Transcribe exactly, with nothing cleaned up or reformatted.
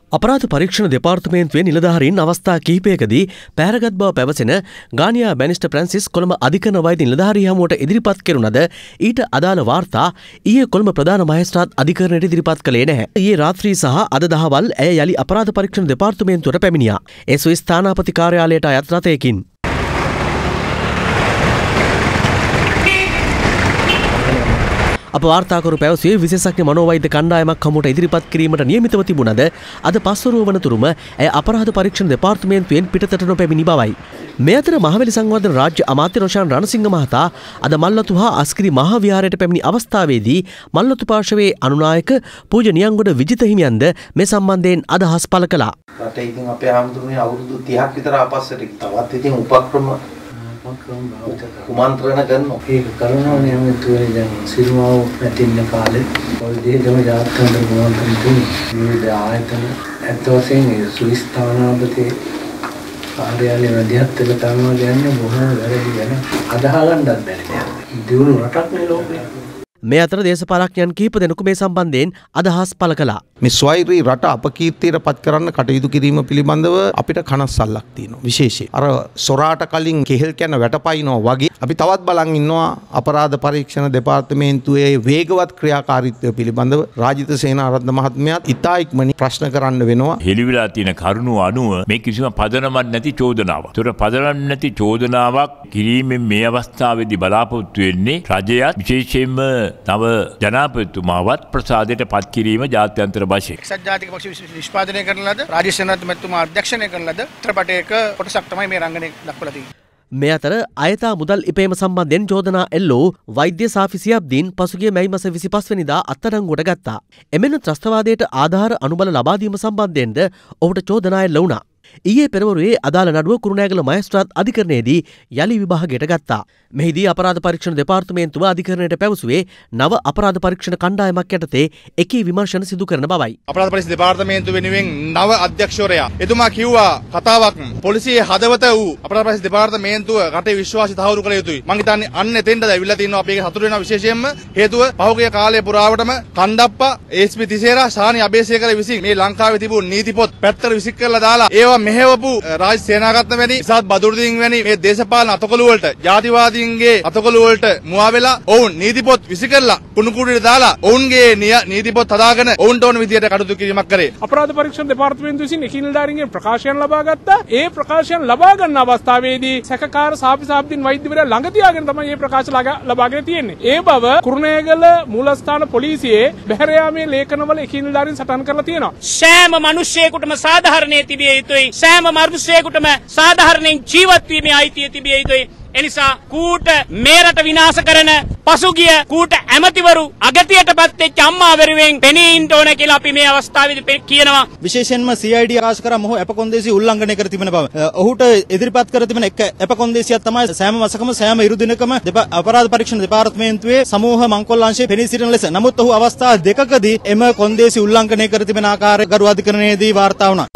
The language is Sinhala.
අපරාධ පරීක්ෂණ දෙපාර්තමේන්තුවේ නිලධාරීන් අවස්ථා කිහිපයකදී පැහැරගත් බව පැවසෙන ගානියා බැනිස්ටර් ෆ්‍රැන්සිස් කොළඹ අධිකරණ වෛද්‍ය නිලධාරී හමුවට ඉදිරිපත් කෙරුණද ඊට අදාළ වාර්තා ඊයේ කොළඹ ප්‍රධාන මහේස්ත්‍රාත් අධිකරණයට ඉදිරිපත් කළේ නැහැ. ඊයේ රාත්‍රී සහ අද දහවල් ඇය යලි අපරාධ පරීක්ෂණ දෙපාර්තමේන්තුවට පැමිණියා. ඒ සුවිස් ස්ථානාපති කාර්යාලයට අයත් රථයකින්. අප වාර්තාකරු පැවසුවේ විශේෂඥ මනෝවෛද්‍ය කණ්ඩායමක් හමුවට ඉදිරිපත් කිරීමට නියමිතව තිබුණද අද පස්වරුව වනතුරුම ඇය අපරාධ පරීක්ෂණ දෙපාර්තමේන්තුවෙන් පිටතට නොපැමිණි බවයි. මේ අතර මහවැලි සංවර්ධන රාජ්‍ය අමාත්‍ය රොෂාන් රණසිංහ මහතා අද මල්වතු හා අස්කිරි මහා විහාරයට පැමිණි අවස්ථාවේදී මල්වතු පාර්ශවයේ අනුනායක පූජ්‍ය නියංගොඩ විජිත හිමියන්ද මේ සම්බන්ධයෙන් අදහස් පළ කළා. රටේ ඉතින් අපේ ආමතුරුනේ අවුරුදු තිහක් විතර ආපස්සට තවත් ඉතින් උපක්‍රම කුමන්ත්‍රණ කරනවා. ඒක කරනවා නියමිතව දැන් සිරිමාව නැතින කාලේ පොල්දේගම ජාතකන්තර කුමන්ත්‍රණ දුන්නේ. විවිධ ආයතන අත් වශයෙන් සුවිස් ස්ථානාපති කාර්යාලය මැදිහත් වෙලා තමයි යන්නේ බොහෝ වැරදි ගැන අදහ ගන්නත් බැහැ. දියුණු රටක් නේ ලෝකේ. මේ අතර දේශපාලඥයන් කිහිප දෙනෙකු මේ සම්බන්ධයෙන් අදහස් පළ කළා. මේ ස්වෛරී රට අපකීර්තියට පත් කරන්න කටයුතු කිරීම පිළිබඳව අපිට කනස්සල්ලක් තියෙනවා. විශේෂයෙන් අර සොරාට කලින් කෙහෙල් කන වැටපයින්නවා වගේ අපි තවත් බලන් ඉන්නවා අපරාධ පරීක්ෂණ දෙපාර්තමේන්තුවේ වේගවත් ක්‍රියාකාරීත්වය පිළිබඳව රාජිත සේනාරත්න මහත්මයාත් ඉතා ඉක්මනින් ප්‍රශ්න කරන්න වෙනවා. හෙළිවිලා තියෙන කරුණු අනුව මේ කිසිම පදනමක් නැති චෝදනාවක්. ඒතර පදනම නැති චෝදනාවක් කිරීමෙන් මේ අවස්ථාවේදී බලාපොරොත්තු වෙන්නේ රජයත් විශේෂයෙන්ම නව ජනාධිපතිතුමාවත් ප්‍රසාදයට පත් කිරීම ජාත්‍යන්තර වශයෙන් එක්සත් ජාතික පක්ෂ නිෂ්පාදනය කරන ලද රාජ්‍ය සේනාධිපති මැතිතුමා අධ්‍යක්ෂණය කරන ලද චිත්‍රපටයක කොටසක් තමයි මේ රංගනයේ දක්වලා තියෙන්නේ. මේ අතර අයථා මුදල් ඉපැයීම සම්බන්ධයෙන් චෝදනා එල්ලෝ වෛද්‍ය සාෆි සියබ්දීන් පසුගිය මැයි මාස විසිපහ වෙනිදා අත්අඩංගුවට ගත්තා. එමෙන්න ත්‍රස්තවාදයට ආධාර අනුබල ලබා දීම සම්බන්ධයෙන්ද ඔහුට චෝදනා එල්ල වුණා. ඊයේ පෙරවරුවේ අදාළ නඩුව කුරුණෑගල මහේස්ත්‍රාත් අධිකරණයේදී යලි විභාගයට ගත්තා. මෙහිදී අපරාධ පරීක්ෂණ දෙපාර්තමේන්තුව අධිකරණයට පැවසුවේ නව අපරාධ පරීක්ෂණ කණ්ඩායමක් යටතේ එකී විමර්ශන සිදු කරන බවයි. අපරාධ පරීක්ෂණ දෙපාර්තමේන්තුව වෙනුවෙන් නව අධ්‍යක්ෂවරයා එතුමා කිව්වා කතාවක් පොලිසියේ හදවත වූ අපරාධ පරීක්ෂණ දෙපාර්තමේන්තුව රටේ විශ්වාසය තහවුරු කළ යුතුයි. මම හිතන්නේ අන්න එතෙන්ද ඇවිල්ලා තිනවා අපි ඒක සතුටු වෙනවා. විශේෂයෙන්ම හේතුව පහුගිය කාලය පුරාවටම කණ්ඩප්පා ඒස්පී තිසේරා සානි අබේසේකර විසින් මේ ලංකාවේ තිබුණු නීති පොත් පැත්තට විසික් කරලා දාලා ඒවා මෙහෙවපු රාජ් සේනාරත්න වැනි ඉසත් බදුරුදීන් වැනි මේ දේශපාලන අතකොළු වලට ජාතිවාදීන්ගේ අතකොළු වලට මුවා වෙලා ඔවුන් නීති පොත් විසි කරලා කුණු කුඩේට දාලා ඔවුන්ගේ නීති පොත් හදාගෙන ඔවුන්ට ඕන විදියට කටයුතු කිරීමක් කරේ. අපරාධ පරීක්ෂණ දෙපාර්තමේන්තුව විසින් එකී නිලධාරීන්ගෙන් ප්‍රකාශයන් ලබා ගත්තා. ඒ ප්‍රකාශයන් ලබා ගන්න අවස්ථාවේදී සැකකාර සාපි සාප්දින් වෛද්‍යවරයා ළඟ තියාගෙන තමයි මේ ප්‍රකාශ ලබාගෙන තියෙන්නේ. ඒ බව කුරුණෑගල මූලස්ථාන පොලිසියේ බැහැර යාමේ ලේඛනවල එකී නිලධාරීන් සටහන් කරලා තියෙනවා. සෑම මිනිසෙකුටම සාධාරණයේ තිබිය යුතුයි. සෑම මනුස්සයෙකුටම සාධාරණයෙන් ජීවත් වීමේ අයිතිය තිබිය යුතුයි. එනිසා කූට මේ රට විනාශ කරන පසුගිය කූට ඇමතිවරු අගතියටපත් වෙච්ච අම්මා වෙරුවෙන් පෙනී ඉන්න ඕන කියලා අපි මේ අවස්ථාවේදී කියනවා. විශේෂයෙන්ම සී ආයි ඩී ආකාශ කරා මොහු අපකොන්දේසි උල්ලංඝනය කර තිබෙන බව. ඔහුට ඉදිරිපත් කර තිබෙන එක අපකොන්දේසියක් තමයි සෑම මාසකම සෑම ඉරු දිනකම අපරාධ පරීක්ෂණ දෙපාර්තමේන්තුවේ සමූහ මංකොල්ල අංශයේ පෙනී සිටින ලෙස. නමුත් ඔහු අවස්ථා දෙකකදී එම කොන්දේසි උල්ලංඝනය කර තිබෙන ආකාරය ගරු අධිකරණයේදී වාර්තා වුණා.